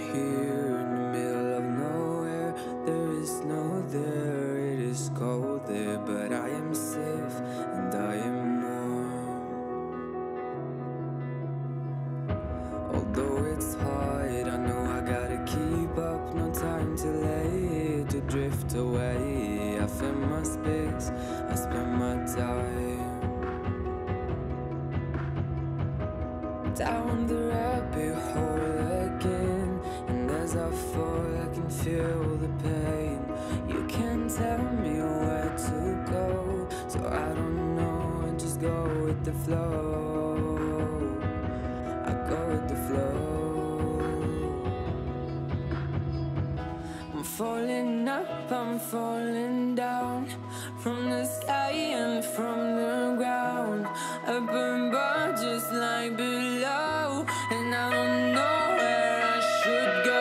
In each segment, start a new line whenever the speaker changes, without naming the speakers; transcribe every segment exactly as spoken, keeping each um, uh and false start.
here in the middle of nowhere. There is no there, it is cold there, but I am safe and I am warm. Although it's hard, I know I gotta keep up. No time to lay, to drift away. I fill my space, I spend my time down the rabbit hole again. And as I fall, I can feel the pain. You can't tell me where to go, so I don't know, I just go with the flow. I go with the flow. I'm falling up, I'm falling down, from the sky and from the ground. Up above just like below, and I don't know where I should go.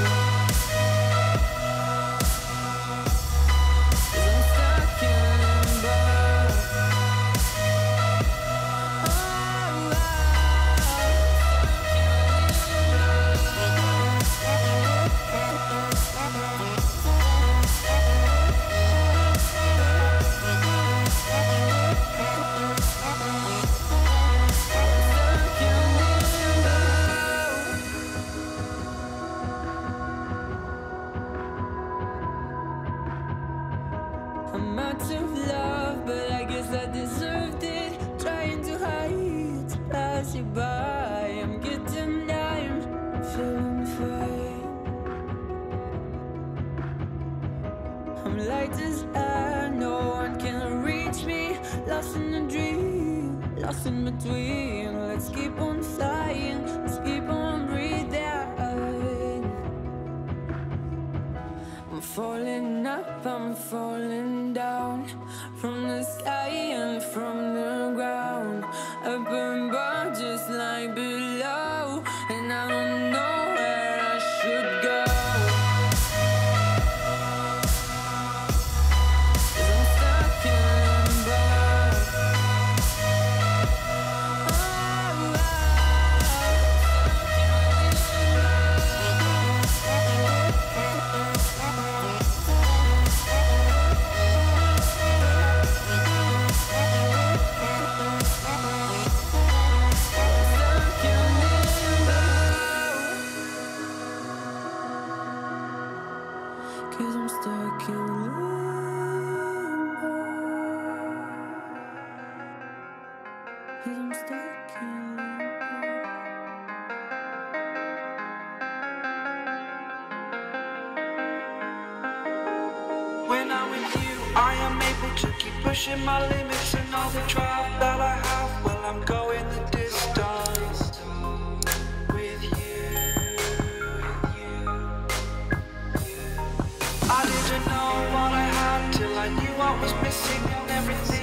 'Cause I'm stuck in limbo. Oh, I'm out of love, but I guess I deserved it. Trying to hide, to pass you by. I'm getting down, I'm feeling fine. I'm light as air, no one can reach me. Lost in a dream, lost in between. Let's keep on flying, let's keep on breathing. I'm falling up, I'm falling down, from the sky and from the ground. Up above just like below, and I don't know where I should go. 'Cause I'm stuck in limbo. Cause I'm stuck in limbo. Cause I'm stuck in limbo.
When I'm with you, I am able to keep pushing my limits, and all the drive that I have, well, I'm going the distance with you. I didn't know what I had till I knew what was missing, and everything